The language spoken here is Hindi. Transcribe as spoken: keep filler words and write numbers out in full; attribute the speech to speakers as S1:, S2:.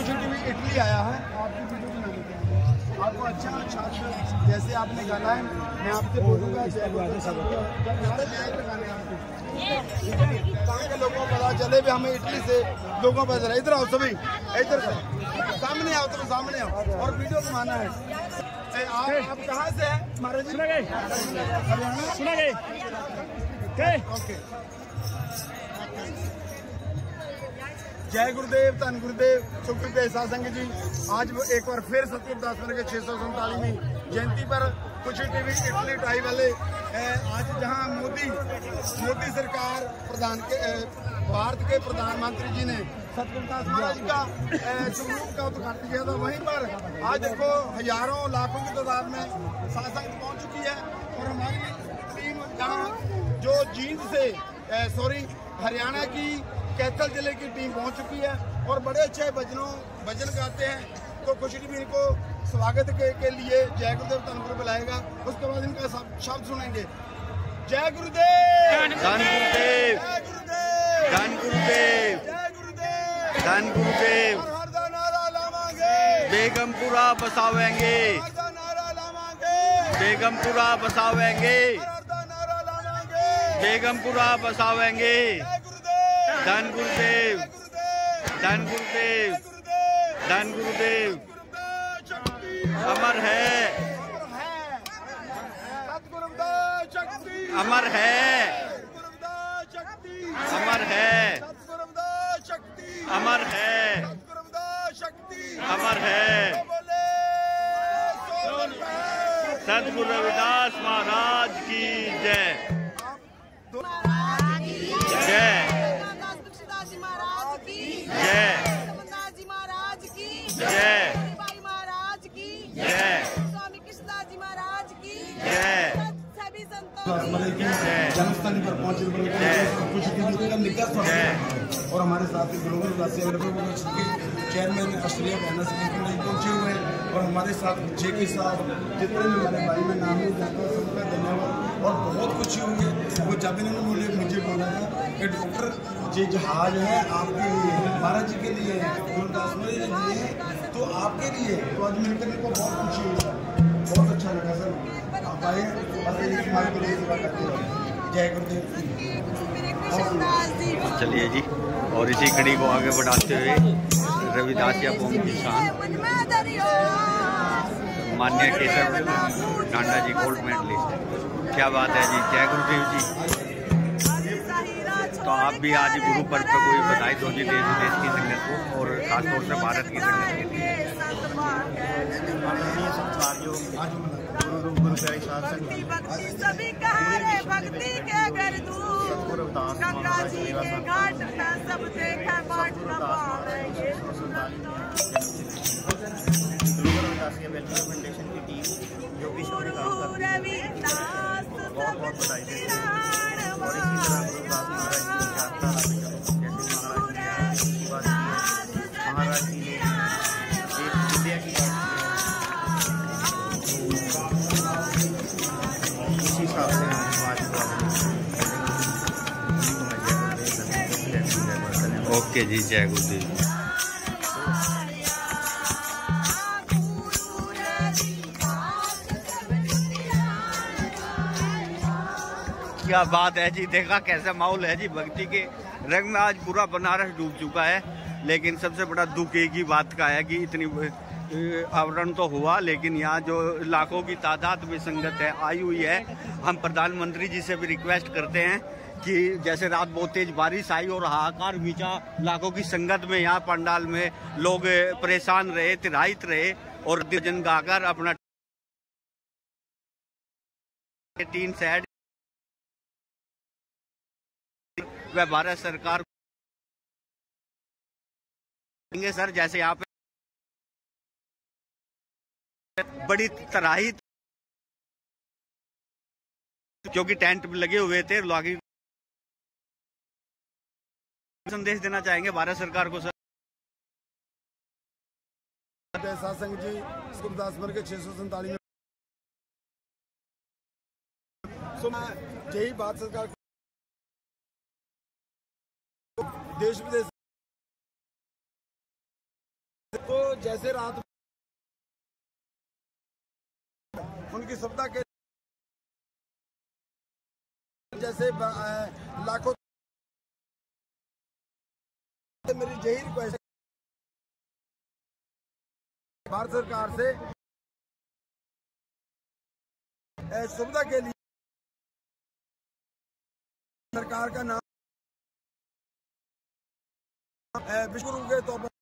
S1: खुशी टीवी इटली आया है, आपकी वीडियो बना लेते हैं। आपको अच्छा छात्र जैसे आपने गाना है, मैं आपसे बोलूँगा कहाँ के लोगों को पता चले भी हमें इटली से लोगों को पता। इधर आओ सभी, इधर से सामने आओ, तुम सामने आओ और वीडियो बनाना है। आप आप कहाँ से हैं महाराज जी? सुना गए, सुना गए। ओके, जय गुरुदेव, धन गुरुदेव, सुखदेव सासंग जी। आज वो एक बार फिर सतगुरु दास के छह सौ सैंतालीसवीं जयंती पर खुशी टीवी इटली टाई वाले आज जहां मोदी मोदी सरकार प्रधान के भारत के प्रधानमंत्री जी ने सतगुरु दास महाराज का स्वरूप का उद्घाटन किया था, वहीं पर आज देखो हजारों लाखों की तादाद में सासंग पहुंच चुकी है। और हमारी टीम जहाँ जो जींद से सॉरी हरियाणा की कैथल जिले की टीम पहुंच चुकी है और बड़े अच्छे भजनों भजन गाते हैं। तो खुशी टीवी इनको स्वागत के, के लिए जय गुरुदेव धन गुरु बुलाएगा, उसके बाद इनका शब्द सुनेंगे। जय गुरुदेव,
S2: धन गुरुदेव,
S1: जय गुरुदेव,
S2: धन गुरुदेव,
S1: जय गुरुदेव,
S2: धन गुरुदेव।
S1: हर दा नारा लावांगे,
S2: बेगमपुरा बसावेंगे,
S1: हर दा नारा लावांगे,
S2: बेगमपुरा बसावेंगे,
S1: हर दा नारा लावांगे,
S2: बेगमपुरा बसावेंगे।
S1: जय गुरुदेव,
S2: धन गुरुदेव, धन गुरुदेव, धन गुरुदेव। अमर है, अमर है, अमर है, अमर है, अमर है। सतगुरु रविदास महाराज की जय, जय, जय, जय, जय,
S3: स्वामी कृष्णदास जी महाराज की
S2: जय,
S3: सभी संतों
S1: जन्मस्थल पर पहुंचे और हमारे साथ ग्लोबल चेयरमैन ऑस्ट्रेलिया पहुंचे हुए हैं और हमारे साथ जेके साहब जितने भी हमारे भाई में नाम नहीं जाता सबका धन्यवाद। और बहुत खुशी हुई है वो जब इन्होंने मुझे मुझे बोला था कि डॉक्टर ये जहाज है आपके लिए, महाराज जी के लिए, गुरुदास जी के लिए, तो आपके लिए। तो आज मिलकर इनको बहुत खुशी हुई है, बहुत अच्छा लगा सर। आप आए बस हमारे को लिए सेवा करते रहो। जय गुरुदेव।
S2: चलिए जी, और इसी कड़ी को आगे बढ़ाते हुए रविदास या कौम की शान माननीय केशव डांडा जी गोल्ड मेडलिस्ट, क्या बात है जी। जय गुरुदेव जी। तो आप भी आज गुरु पर्व पर कोई बधाई दो जी देश विदेश की संगत को और खासतौर से भारत की संगत के लिए।
S3: गंगा जी के घाट में सब देखा बाट न पाएंगे।
S4: फाउंडेशन की टीम जो भी काम कर रही है, बहुत बहुत बधाई देते हैं। और इसी तरह महाराज जी ने एक इंडिया की इसी हिसाब से आज
S2: ओके जी, जय गुरुदेव। क्या बात है जी, देखा कैसा माहौल है जी। भक्ति के रंग में आज पूरा बनारस डूब चुका है, लेकिन सबसे बड़ा दुख एक ही बात का है कि इतनी आवरण तो हुआ, लेकिन यहाँ जो लाखों की तादाद में संगत है आई हुई है। हम प्रधानमंत्री जी से भी रिक्वेस्ट करते हैं कि जैसे रात बहुत तेज बारिश आई और हाहाकार मचा, लाखों की संगत में यहाँ पंडाल में लोग परेशान रहे, तिराहित रहे और जन गाकर अपना तीन साइड वह भारत सरकार सर जैसे यहाँ पे बड़ी तराही, क्योंकि टेंट लगे हुए थे। लोग संदेश देना चाहेंगे भारत सरकार को सर।
S1: सासंग जी गुरुदास के छह सौ सैंतालीस यही बात सरकार देश विदेश तो जैसे रात उनकी सुविधा के जैसे लाखों, मेरी यही रिक्वेस्ट भारत सरकार से सुविधा के लिए सरकार का नाम विश्व गुरु के तौर पर